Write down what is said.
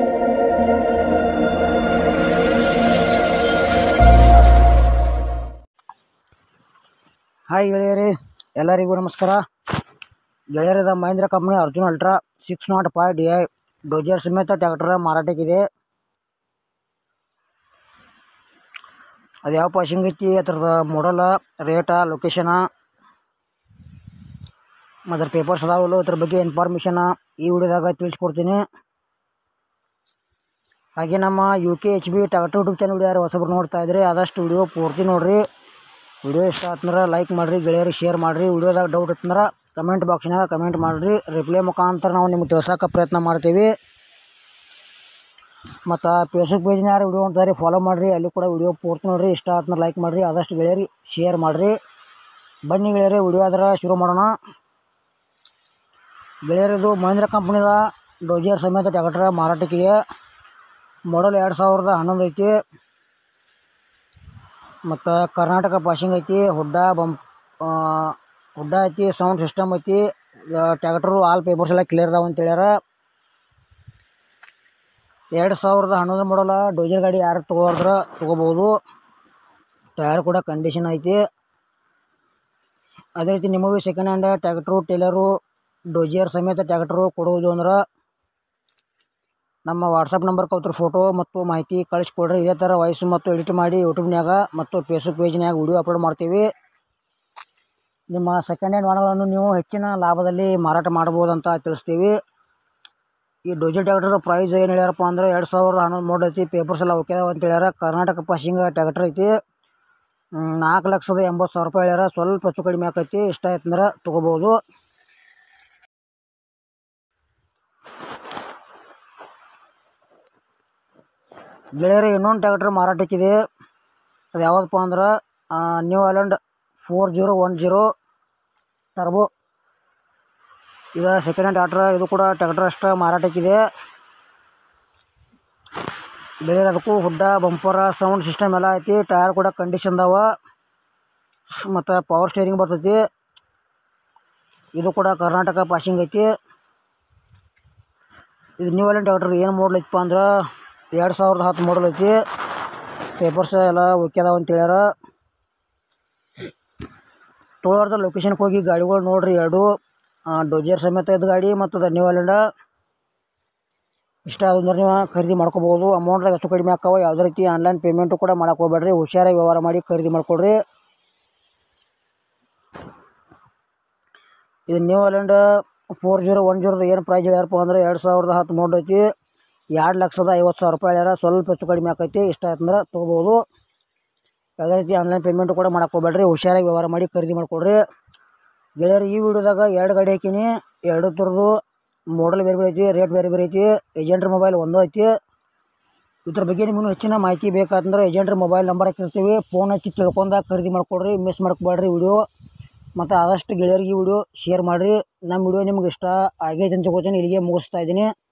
Hi ಗೆಳೆಯರಿ, ಎಲ್ಲರಿಗೂ ನಮಸ್ಕಾರ. ಗೆಳೆಯರದ Mahindra company Arjun ultra 605 DI dozer ಸಮೇತ ಟ್ರ್ಯಾಕ್ಟರ್ ಮಾರಾಟಕ್ಕಿದೆ. ಅದು ಯಾವ ಪಾಸಿಂಗ್ ಐತಿ, ಅದರದ ಮಾಡಲ, ರೇಟ, ಲೊಕೇಶನ, ಅದರ ಪೇಪರ್ಸ್ ಅದಾವಲ್ಲ, ಅದ್ರ ಬಗ್ಗೆ ಇನ್ಫಾರ್ಮೇಷನ್ ಈ ವಿಡಿಯೋದಾಗ ತಿಳಿಸ್ಕೊಡ್ತೀನಿ. ಹಾಗೆ ನಮ್ಮ UKHB ಟ್ರ್ಯಾಕ್ಟರ್ ಯೂಟ್ಯೂಬ್ ಚಾನಲ್ ಯಾರು ಹೊಸಬ್ರು ನೋಡ್ತಾ ಇದ್ರಿ, ಆದಷ್ಟು ವಿಡಿಯೋ ಪೂರ್ತಿ ನೋಡ್ರಿ. ವಿಡಿಯೋ ಇಷ್ಟ ಆತಂದ್ರೆ ಲೈಕ್ ಮಾಡಿರಿ, ಗೆಳೆಯರಿಗೆ ಶೇರ್ ಮಾಡಿರಿ. ವಿಡಿಯೋದಾಗ ಡೌಟ್ ಇತ್ತಂದ್ರೆ ಕಮೆಂಟ್ ಬಾಕ್ಸ್ನಾಗ ಕಮೆಂಟ್ ಮಾಡಿರಿ. ರಿಪ್ಲೈ ಮುಖಾಂತರ ನಾವು ನಿಮ್ಗೆ ತಿಳ್ಸೋಕೆ ಪ್ರಯತ್ನ ಮಾಡ್ತೀವಿ. ಮತ್ತು ಫೇಸ್ಬುಕ್ ಪೇಜ್ನ ಯಾರು ವಿಡಿಯೋ ಅಂತಾರೆ ಫಾಲೋ ಮಾಡಿರಿ, ಅಲ್ಲಿ ಕೂಡ ವಿಡಿಯೋ ಪೂರ್ತಿ ನೋಡಿರಿ. ಇಷ್ಟ ಆತಂದ್ರೆ ಲೈಕ್ ಮಾಡಿರಿ, ಆದಷ್ಟು ಗೆಳೆಯರಿಗೆ ಶೇರ್ ಮಾಡಿರಿ. ಬನ್ನಿ ಗೆಳೆಯರಿ, ವಿಡಿಯೋ ಆದ್ರೆ ಶುರು ಮಾಡೋಣ. ಗೆಳೆಯರಿದು ಮಹೇಂದ್ರ ಕಂಪ್ನಿದ ಡೋಜರ್ ಸಮೇತ ಟ್ರ್ಯಾಕ್ಟರ್ ಮಾರಾಟಕ್ಕಿದೆ. ಮಾಡಲ್ 2011 ಐತಿ. ಮತ್ತು ಕರ್ನಾಟಕ ಪಾಸಿಂಗ್ ಐತಿ. ಹುಡ್ಡ ಐತಿ, ಸೌಂಡ್ ಸಿಸ್ಟಮ್ ಐತಿ. ಟ್ರ್ಯಾಕ್ಟರು ಆಲ್ ಪೇಪರ್ಸ್ ಎಲ್ಲ ಕ್ಲಿಯರ್ ಅದಾವ ಅಂತ ಹೇಳ್ಯಾರ. 2011 ಮಾಡಲ ಡೋಜರ್ ಗಾಡಿ ಯಾರು ತೊಗೊಳಿದ್ರೆ ತೊಗೋಬೋದು. ಟೈರ್ ಕೂಡ ಕಂಡೀಷನ್ ಐತಿ. ಅದೇ ರೀತಿ ನಿಮಗೆ second hand tractor, trailer, dozer ಸಮೇತ ಟ್ರ್ಯಾಕ್ಟರು ಕೊಡುವುದು ಅಂದ್ರೆ ನಮ್ಮ ವಾಟ್ಸಪ್ ನಂಬರ್ಗೆ ಅವ್ರ ಫೋಟೋ ಮತ್ತು ಮಾಹಿತಿ ಕಳಿಸ್ಕೊಡ್ರಿ. ಇದೇ ಥರ ವಾಯ್ಸು ಮತ್ತು ಎಡಿಟ್ ಮಾಡಿ ಯೂಟ್ಯೂಬ್ನ್ಯಾಗ ಮತ್ತು ಫೇಸ್ಬುಕ್ ಪೇಜ್ನ್ಯಾಗ ವಿಡಿಯೋ ಅಪ್ಲೋಡ್ ಮಾಡ್ತೀವಿ. ನಿಮ್ಮ ಸೆಕೆಂಡ್ ಹ್ಯಾಂಡ್ ವಾಹನಗಳನ್ನು ನೀವು ಹೆಚ್ಚಿನ ಲಾಭದಲ್ಲಿ ಮಾರಾಟ ಮಾಡ್ಬೋದು ಅಂತ ತಿಳಿಸ್ತೀವಿ. ಈ ಡೋಜರ್ ಟ್ರ್ಯಾಕ್ಟರ್ ಪ್ರೈಸ್ ಏನು ಹೇಳ್ಯಾರಪ್ಪ ಅಂದ್ರೆ 2011 ಮಾಡಲ್ ಐತಿ. ಪೇಪರ್ಸ್ ಎಲ್ಲ ಓಕೆ ಅದಾವ ಅಂತ ಹೇಳ್ಯಾರ. ಕರ್ನಾಟಕ ಪಾಸಿಂಗ್ ಟ್ರ್ಯಾಕ್ಟರ್ ಐತಿ. 4,80,000 ರೂಪಾಯಿ ಹೇಳ್ಯಾರ. ಸ್ವಲ್ಪ ಹೆಚ್ಚು ಕಡಿಮೆ ಆಕೈತಿ. ಇಷ್ಟ ಆಯ್ತಂದ್ರೆ ತೊಗೋಬೋದು. ಗೆಳೆಯರು ಇನ್ನೊಂದು ಟ್ರ್ಯಾಕ್ಟರ್ ಮಾರಾಟಕ್ಕಿದೆ. ಅದು ಯಾವುದಪ್ಪ ಅಂದ್ರೆ ನ್ಯೂ ಹಾಲೆಂಡ್ 4010 ಟರ್ಬೋ. ಇದು ಸೆಕೆಂಡ್ ಹ್ಯಾಂಡ್ ಟ್ರ್ಯಾಕ್ಟರ್. ಇದು ಕೂಡ ಟ್ರ್ಯಾಕ್ಟರ್ ಅಷ್ಟು ಮಾರಾಟಕ್ಕಿದೆ. ಗೆಳೆಯರು ಅದಕ್ಕೂ ಹುಡ್ಡ, ಬಂಪರ, ಸೌಂಡ್ ಸಿಸ್ಟಮ್ ಎಲ್ಲ ಐತಿ. ಟೈರ್ ಕೂಡ ಕಂಡೀಷನ್ ಅದಾವ. ಮತ್ತು ಪವರ್ ಸ್ಟೇರಿಂಗ್ ಬರ್ತೈತಿ. ಇದು ಕೂಡ ಕರ್ನಾಟಕ ಪಾಸಿಂಗ್ ಐತಿ. ಇದು ನ್ಯೂ ಹಾಲೆಂಡ್ ಟ್ರ್ಯಾಕ್ಟರ್ ಏನು ಮಾಡಲ್ ಐತಪ್ಪ ಅಂದ್ರೆ 2010 ಮಾಡಲ್ ಐತಿ. ಪೇಪರ್ಸ್ ಎಲ್ಲ ಓಕೆ ಅದಾವ ಅಂತ ಹೇಳ್ಯಾರ. ತೊಗೊಳೋರ್ದ ಲೊಕೇಶನ್ಗೆ ಹೋಗಿ ಗಾಡಿಗಳು ನೋಡ್ರಿ. ಎರಡು ಡೋಜರ್ ಸಮೇತ ಇದ್ದ ಗಾಡಿ ಮತ್ತು ಅದು ನ್ಯೂ ಹಾಲೆಂಡ್. ಇಷ್ಟ ಆದ್ರೆ ನೀವು ಖರೀದಿ ಮಾಡ್ಕೋಬೋದು. ಅಮೌಂಟ್ದಾಗ ಹೆಚ್ಚು ಕಡಿಮೆ ಆಕಾವ. ಯಾವುದೇ ರೀತಿ ಆನ್ಲೈನ್ ಪೇಮೆಂಟು ಕೂಡ ಮಾಡಕ್ಕೆ ಹೋಗ್ಬೇಡ್ರಿ. ಹುಷಾರಾಗಿ ವ್ಯವಹಾರ ಮಾಡಿ ಖರೀದಿ ಮಾಡ್ಕೊಡ್ರಿ. ಇದು ನ್ಯೂ ಹಾಲೆಂಡ್ 4010 ಏನು ಪ್ರೈಸ್ ಹೇಳ್ಯಾರಪ್ಪ ಅಂದ್ರೆ 2010 ಮಾಡಲ್ ಐತಿ. 2,50,000 ರೂಪಾಯಿ ಹೇಳ್ಯಾರ. ಸ್ವಲ್ಪ ಹೆಚ್ಚು ಕಡಿಮೆ ಆಕೈತಿ. ಇಷ್ಟ ಆಯ್ತಂದ್ರೆ ತೊಗೋಬೋದು. ಯಾವುದೇ ರೀತಿ ಆನ್ಲೈನ್ ಪೇಮೆಂಟು ಕೂಡ ಮಾಡಕ್ಕೆ ಹೋಗ್ಬೇಡ್ರಿ. ಹುಷಾರಾಗಿ ವ್ಯವಹಾರ ಮಾಡಿ ಖರೀದಿ ಮಾಡ್ಕೊಡ್ರಿ. ಗೆಳೆಯರು ಈ ವಿಡಿಯೋದಾಗ 2 ಗಾಡಿ ಹಾಕೀನಿ. 2 ಥರದ್ದು ಮಾಡಲ್ ಬೇರೆ ಬೇರೆ ಐತಿ, ರೇಟ್ ಬೇರೆ ಬೇರೆ ಐತಿ. ಏಜೆಂಟ್ರ ಮೊಬೈಲ್ ಒಂದು ಐತಿ. ಇದ್ರ ಬಗ್ಗೆ ನಿಮಗೂ ಹೆಚ್ಚಿನ ಮಾಹಿತಿ ಬೇಕಾತಂದ್ರೆ ಏಜೆಂಟ್ರ ಮೊಬೈಲ್ ನಂಬರ್ ಹಾಕಿರ್ತೀವಿ. ಫೋನ್ ಹಚ್ಚಿ ತಿಳ್ಕೊಂಡಾಗ ಖರೀದಿ ಮಾಡ್ಕೊಡ್ರಿ. Miss ಮಾಡ್ಕೊಬೇಡ್ರಿ video. ಮತ್ತು ಆದಷ್ಟು ಗೆಳೆಯರಿಗೆ ಈ ವಿಡಿಯೋ ಶೇರ್ ಮಾಡಿರಿ. ನಮ್ಮ ವಿಡಿಯೋ ನಿಮ್ಗೆ ಇಷ್ಟ ಆಗೈತೆ ಅಂತ ತಿಳ್ಕೊತೀನಿ. ಇಲ್ಲಿಗೆ ಮುಗಿಸ್ತಾ ಇದ್ದೀನಿ.